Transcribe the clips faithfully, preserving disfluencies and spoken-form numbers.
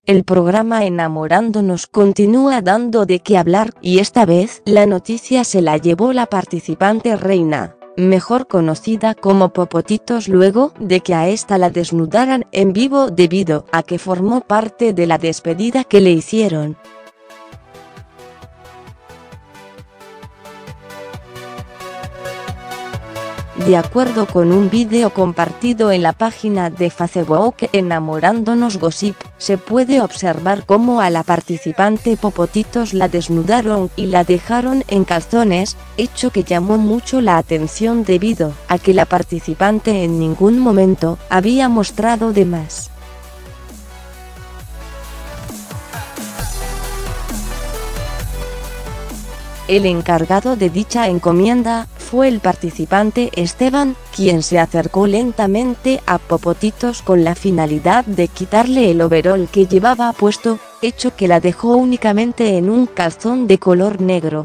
el programa Enamorándonos continúa dando de qué hablar, y esta vez la noticia se la llevó la participante Reina, mejor conocida como Popotitos, luego de que a esta la desnudaran en vivo debido a que formó parte de la despedida que le hicieron. De acuerdo con un vídeo compartido en la página de Facebook Enamorándonos Gossip, se puede observar cómo a la participante Popotitos la desnudaron y la dejaron en calzones, hecho que llamó mucho la atención debido a que la participante en ningún momento había mostrado de más. El encargado de dicha encomienda fue el participante Esteban, quien se acercó lentamente a Popotitos con la finalidad de quitarle el overol que llevaba puesto, hecho que la dejó únicamente en un calzón de color negro.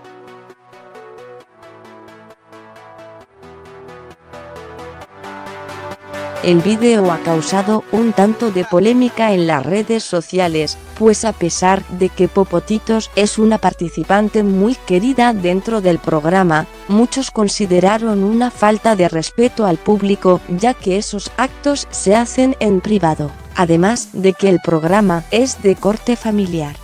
El vídeo ha causado un tanto de polémica en las redes sociales, pues a pesar de que Popotitos es una participante muy querida dentro del programa, muchos consideraron una falta de respeto al público, ya que esos actos se hacen en privado, además de que el programa es de corte familiar.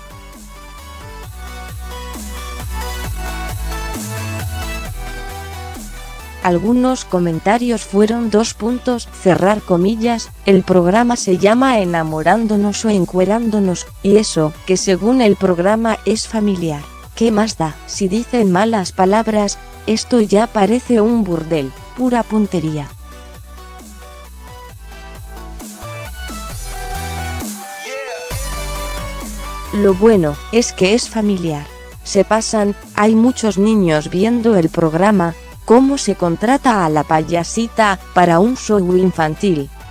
Algunos comentarios fueron dos puntos, cerrar comillas, el programa se llama Enamorándonos o Encuerándonos, y eso, que según el programa es familiar. ¿Qué más da? Si dicen malas palabras, esto ya parece un burdel, pura puntería. Lo bueno es que es familiar. Se pasan, hay muchos niños viendo el programa. ¿Cómo se contrata a la payasita para un show infantil?